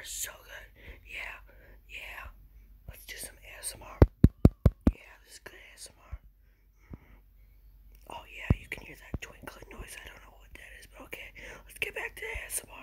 so good. Yeah, yeah. Let's do some ASMR. Yeah, this is good ASMR. Oh yeah, you can hear that twinkling noise. I don't know what that is, but okay. Let's get back to ASMR.